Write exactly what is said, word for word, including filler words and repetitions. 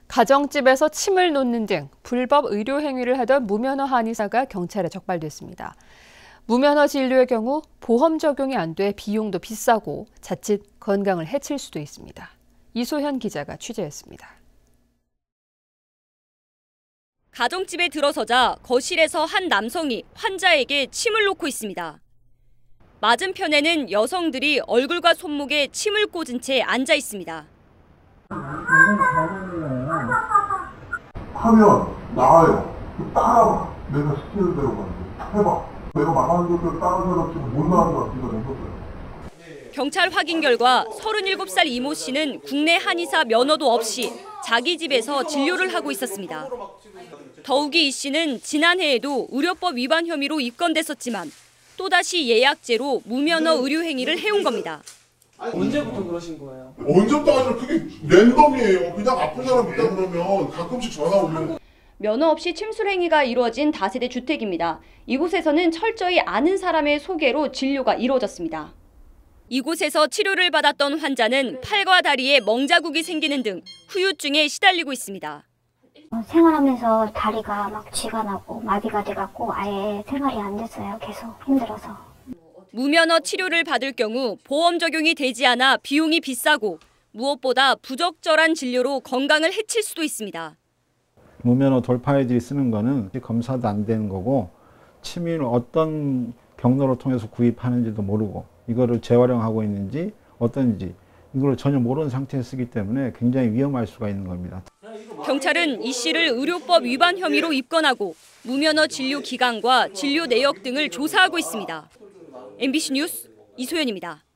가정집에서 침을 놓는 등 불법 의료 행위를 하던 무면허 한의사가 경찰에 적발됐습니다. 무면허 진료의 경우 보험 적용이 안 돼 비용도 비싸고 자칫 건강을 해칠 수도 있습니다. 이소현 기자가 취재했습니다. 가정집에 들어서자 거실에서 한 남성이 환자에게 침을 놓고 있습니다. 맞은편에는 여성들이 얼굴과 손목에 침을 꽂은 채 앉아 있습니다. 하면 나아요. 따라와. 내가 시키는 대로 가는데 해봐. 내가 말하는 것을 다른 사람 지금 못 나가는 것 같기가 생겼어요. 경찰 확인 결과 서른일곱 살 이모 씨는 국내 한의사 면허도 없이 자기 집에서 진료를 하고 있었습니다. 더욱이 이 씨는 지난해에도 의료법 위반 혐의로 입건됐었지만 또다시 예약제로 무면허 의료 행위를 해온 겁니다. 언제부터 그러신 거예요? 언제부터 아니라 그게 랜덤이에요. 그냥 아픈 사람 있다 그러면 가끔씩 전화 오면. 면허 없이 침술 행위가 이루어진 다세대 주택입니다. 이곳에서는 철저히 아는 사람의 소개로 진료가 이루어졌습니다. 이곳에서 치료를 받았던 환자는 팔과 다리에 멍자국이 생기는 등 후유증에 시달리고 있습니다. 생활하면서 다리가 막 쥐가 나고 마비가 돼갖고 아예 생활이 안 됐어요. 계속 힘들어서. 무면허 치료를 받을 경우 보험 적용이 되지 않아 비용이 비싸고 무엇보다 부적절한 진료로 건강을 해칠 수도 있습니다. 무면허 돌파애들이 쓰는 거는 검사도 안 되는 거고 침을 어떤 경로로 통해서 구입하는지도 모르고 이거를 재활용하고 있는지 어떤지 이걸 전혀 모르는 상태에서 쓰기 때문에 굉장히 위험할 수가 있는 겁니다. 경찰은 이 씨를 의료법 위반 혐의로 입건하고 무면허 진료 기간과 진료 내역 등을 조사하고 있습니다. 엠비씨 뉴스 이소연입니다.